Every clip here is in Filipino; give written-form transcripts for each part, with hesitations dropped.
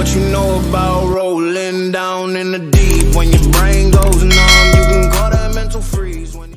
What you know about rolling down in the deep? When your brain goes numb, you can call that mental freeze. When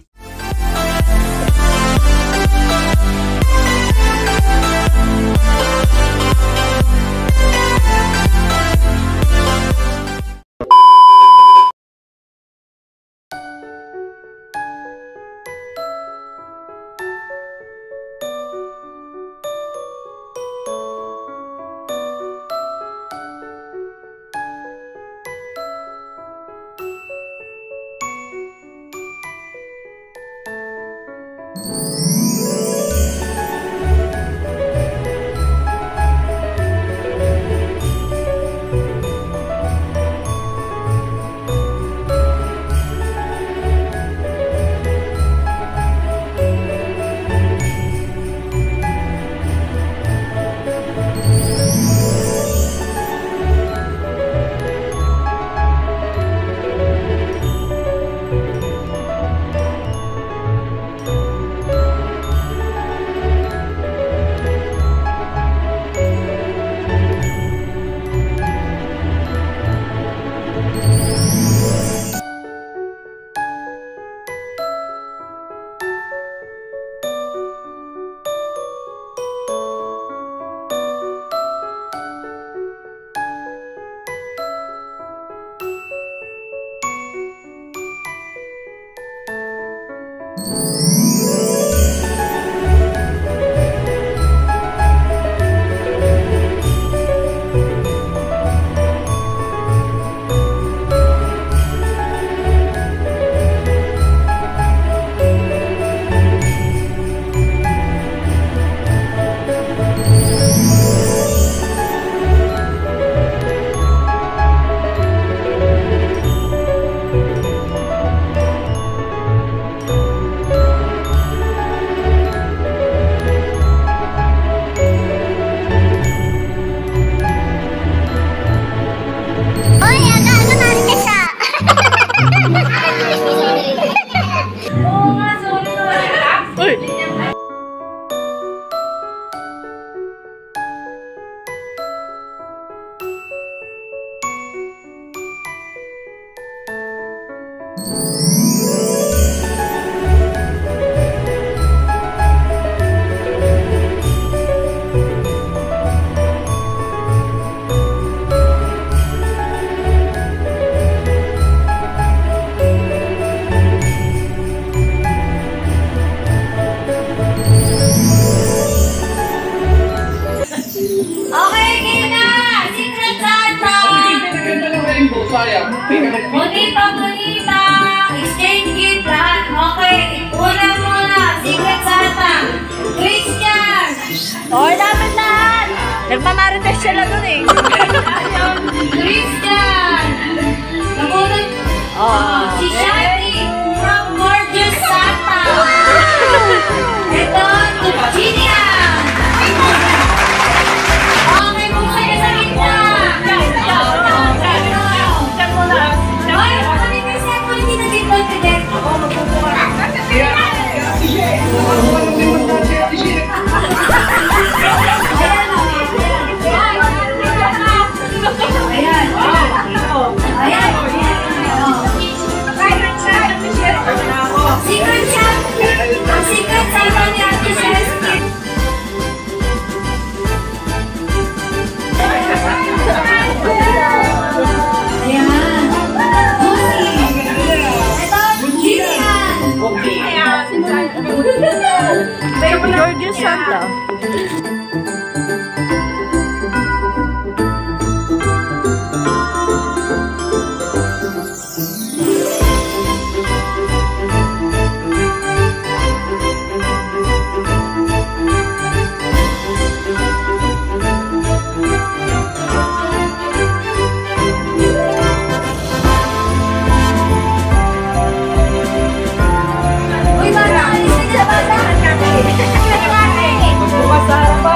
Bonita, exchange gift lahat. Okay, muna, Secret Santa, Christian. Okay, dapat lahat. Nagmamarites sila dun eh. Christian. Namunod. Si Shani from Gorgeous Santa. Ito, Virginia. Okay, buksan ka sa gitna. Gorgeous Santa. Uy, bata, alis ka na, bata. Magbukas sa harapan.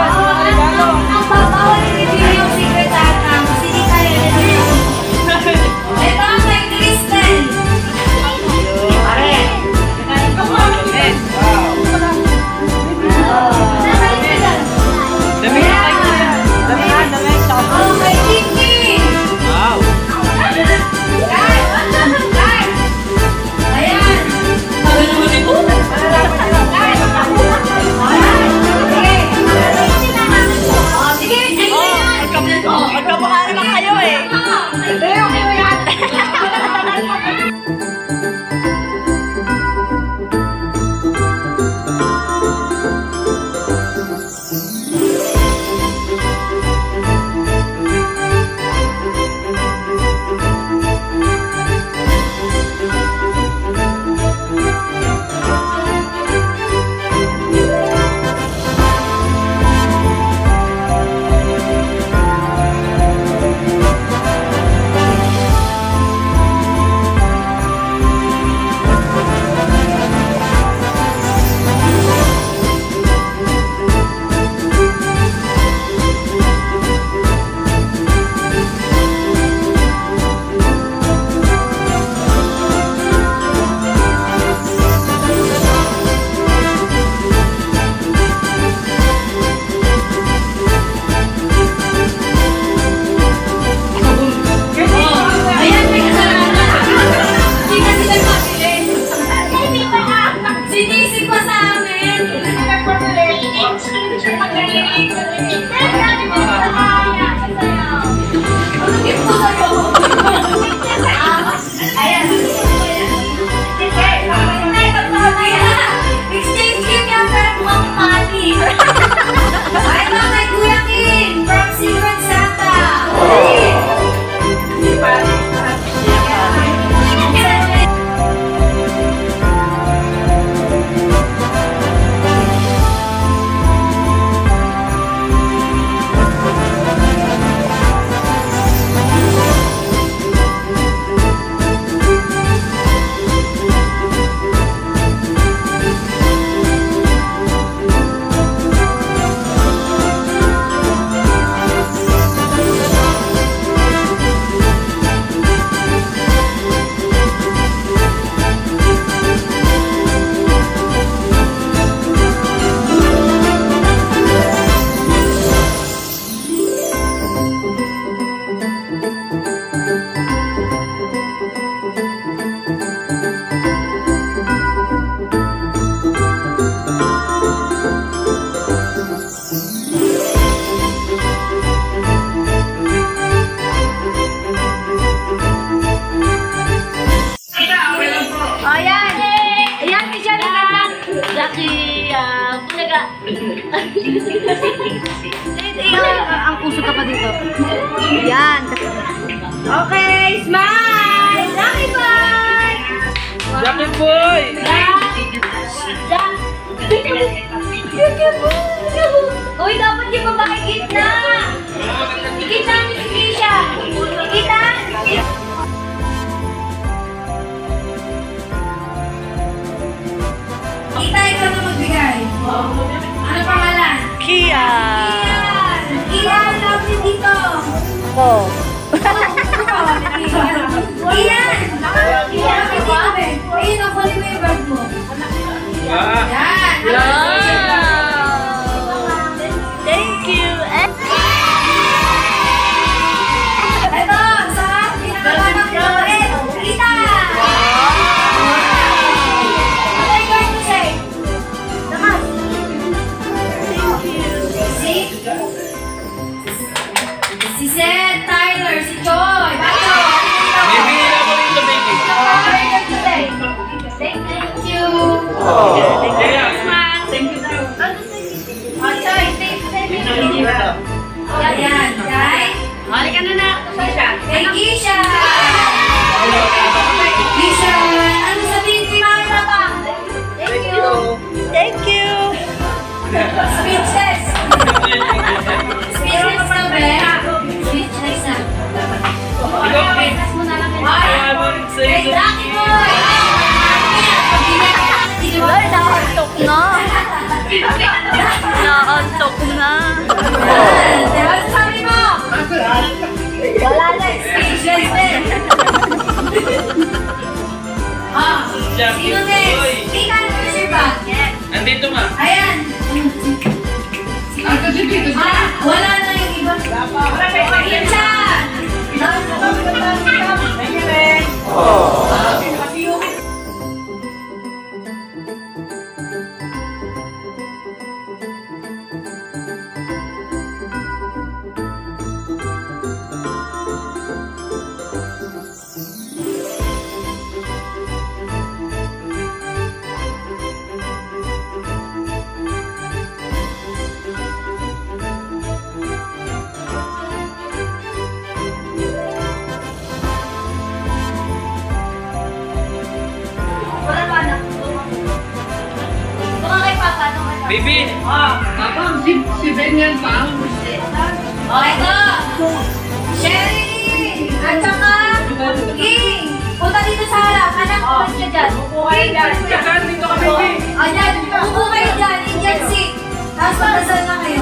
Ang puso ka pa dito. Yan. Okay, smile! Lucky boy! Lucky boy! Uy, dapat yung babae gitna! Ikita niyo si Keisha! Ikita! Kita, ikaw na magbigay. Ano pangalan? Kia. Ian! Ian, love you dito! Ako. Ian! Ian, dito be. Ayun, ako mo yung bag mo. Yan! Thank you. Ito, sa pinakabanang babae. Kita! What are you going to say? Naman. Si Seth, Tyler, si Joy. Bato! Baby, hila mo rito, baby. What are you going to say? Thank you. Thank you daw. Oh, Joy, thank you. Yan, Jai. Halika na na. Kay Keisha! Keisha, ano sabihin kay Mami Papa? Thank you. Thank you. Speechless. Speechless na ba? Speechless na. Ikaw, Pink. Ay, kay Lucky Boy! Ay, naantok na. Naantok na. Ano sabi mo? Wala na. Speechless din. Sino next? Tika, ano na siya ba? Andito ma. Ayan. Wala na yung iba. Insan! Wala pa na. Ito kay Papa. Baby. Si Ben yan pa. Oh, ito. Sherry! At saka, King! Punta dito sa harap. Anak, umas ka dyan. Saka dito ka, baby. Ayan, upo kayo dyan. Indian seat. Tapos magdasal na kayo.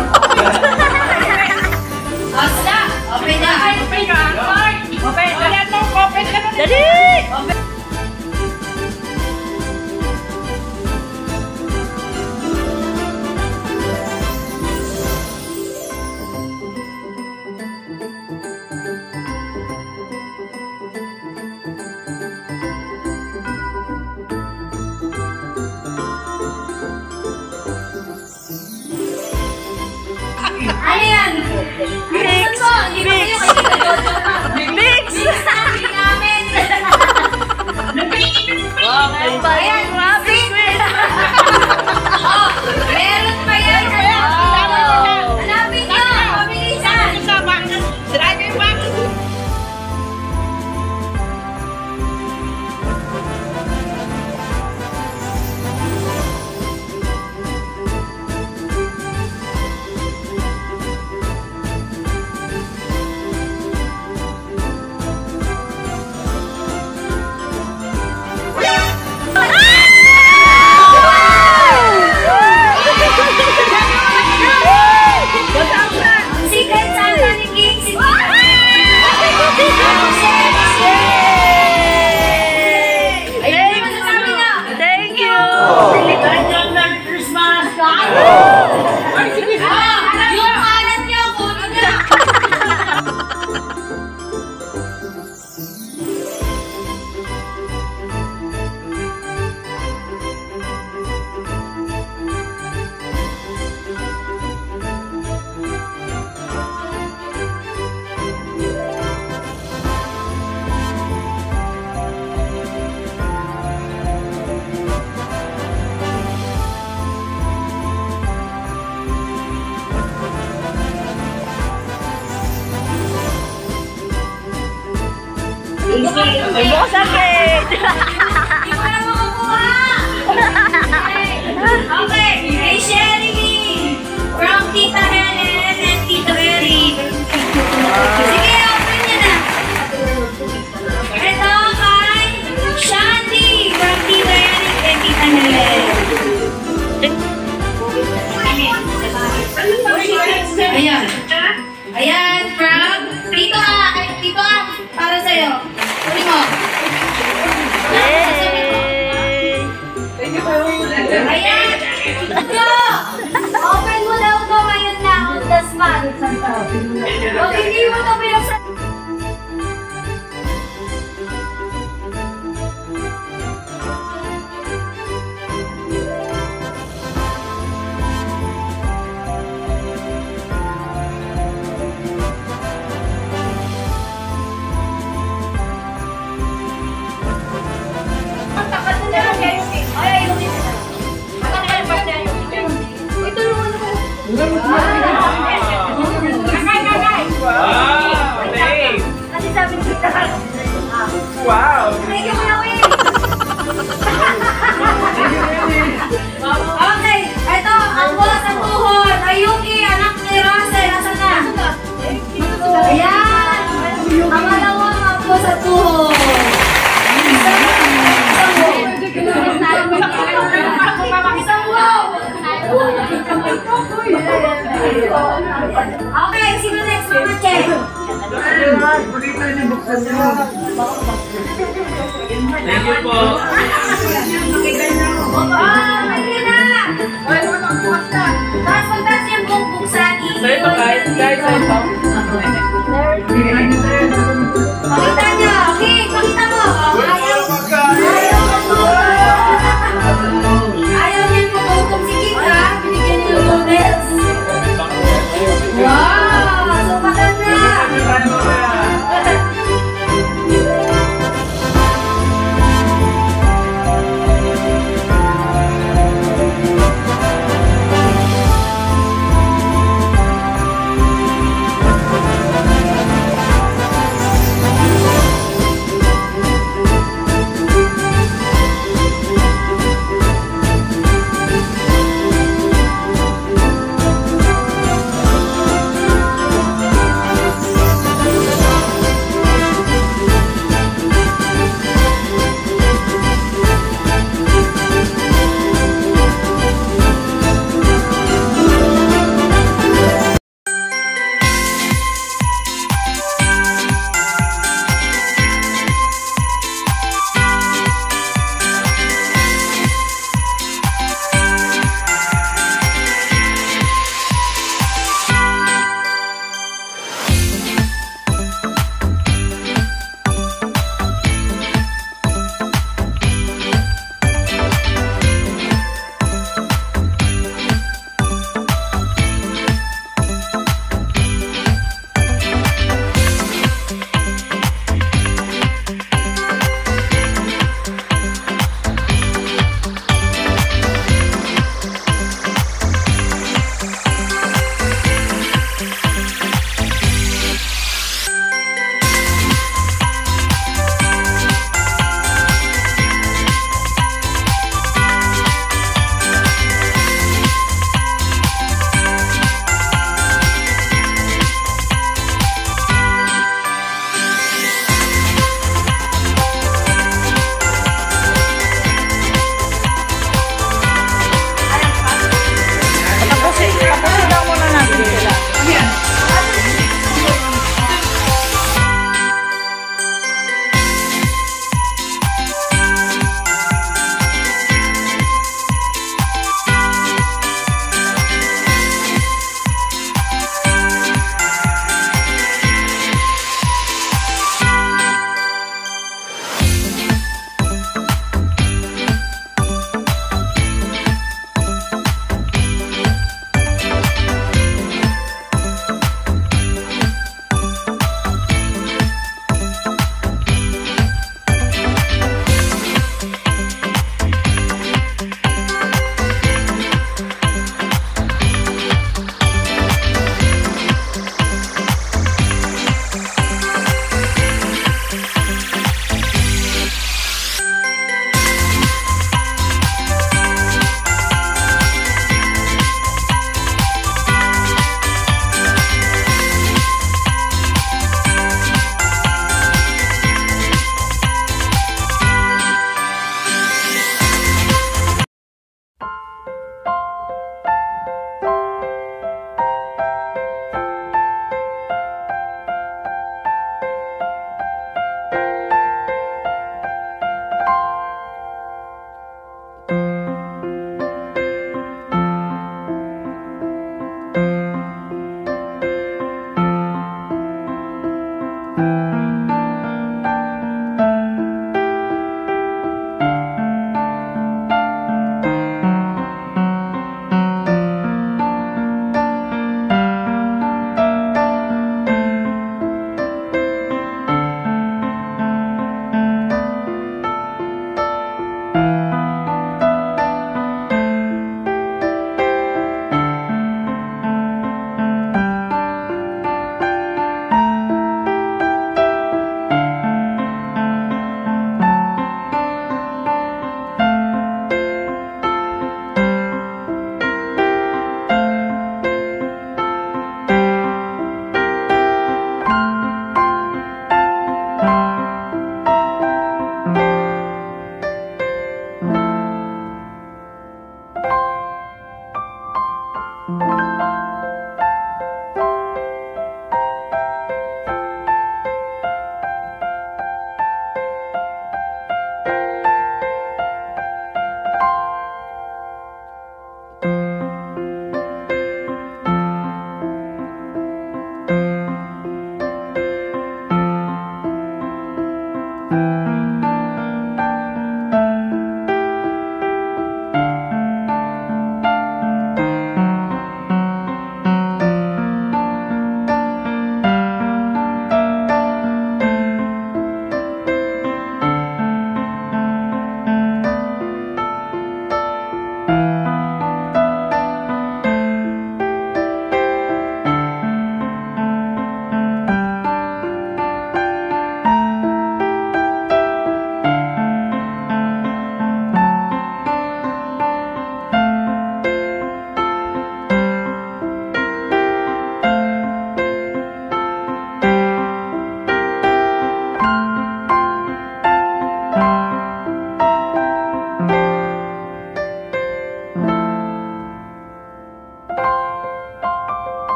Basta! Open na. Open ka. Open. Ayan mo, open ka na. Dali! Ano yan? Mix! Ano mo? Hindi ba kayo Mix! kayo nag-order pa? Mix! Mix namin namin! Bukas ang gate. Hindi ko na makakuha. Okay, kay Sherry from Tita Helen and Tita Mary. Sige, open niyo na. Ito kay Shandy from Tita Eric and Tita Helen. Ayan. Ayan, from Tito A. Tito A, para sa'yo. Uli mo. Yay! Ayan! Go! Open mo daw ito ngayon na on the spot. Huwag hindi mo ito pinagsasabi. Wow! Dave! Kasi sabi kita. Wow! Thank you, Kuya. Okay, ito, ang bola sa tuhod. Ayuki, anak ni Russell. Nasaan na? Ayan. Ang malawang ang bola sa tuhod. Isang wow. Okay, sino next? Mama Che. Thank you po. Hindi na. Tapos magtas yung buong buksani. So ito guys, sa ito.